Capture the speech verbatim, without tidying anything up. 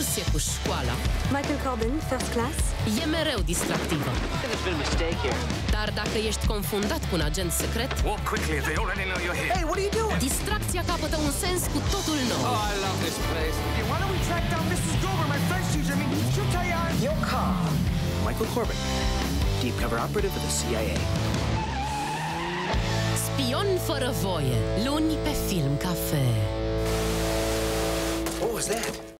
excursie cu școala. Michael Corbin, first class. E mereu distractivă. There's been a mistake here. Dar dacă ești confundat cu un agent secret, Walk quickly, they already know you're here. Hey, what are you doing? distracția capătă un sens cu totul nou. Oh, I love this place. Hey, why don't we track down Missus Gober, my French teacher? I mean, she'll tell you how... Your car. Michael Corbin, deep cover operative of the C I A. Spion fără voie, luni pe Film Cafe. What was that?